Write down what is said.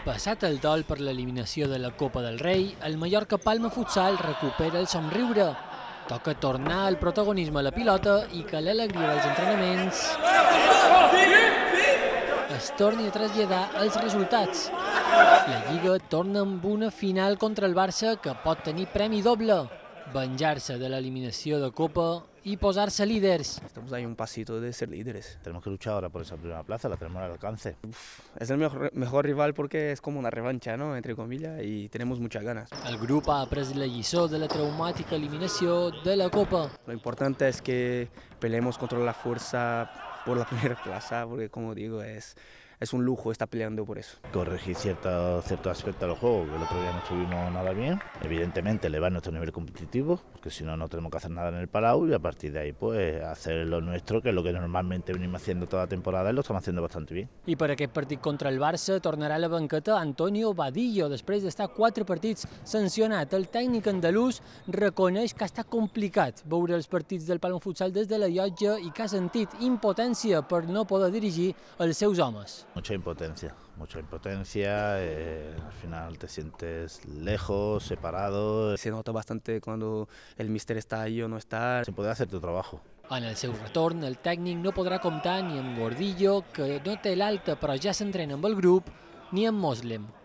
Passat el dol per l'eliminació de la Copa del Rei, el Mallorca Palma Futsal recupera el somriure. Toca tornar al protagonisme a la pilota i que l'alegria dels entrenaments es torni a traslladar als resultats. La Lliga torna amb una final contra el Barça que pot tenir premi doble: venjar-se de l'eliminació de Copa y posarse líderes. Estamos ahí un pasito de ser líderes. Tenemos que luchar ahora por esa primera plaza, la tenemos al alcance. Es el mejor rival porque es como una revancha, ¿no? Entre comillas, y tenemos muchas ganas. El grup ha après la lliçó de la traumàtica eliminació de la Copa. Lo importante es que peleemos contra la fuerza por la primera plaza, porque como digo, es un lujo estar peleando por eso. Corregir cierto aspecto del juego, que el otro día no estuvimos nada bien. Evidentemente elevar nuestro nivel competitivo, porque si no, no tenemos que hacer nada en el Palau, y a partir de ahí pues hacer lo nuestro, que es lo que normalmente venimos haciendo toda la temporada y lo estamos haciendo bastante bien. I per aquest partit contra el Barça tornarà a la banqueta Antonio Vadillo. Després d'estar 4 partits sancionat, el tècnic andalús reconeix que ha estat complicat veure els partits del Palma Futsal des de la llotja i que ha sentit impotència per no poder dirigir els seus homes. Mucha impotencia, al final te sientes lejos, separado. Se nota bastante cuando el míster está ahí o no está. Se puede hacer tu trabajo. En el seu retorn, el tècnic no podrà comptar ni amb Gordillo, que no té l'alta però ja s'entrena amb el grup, ni amb Moslem,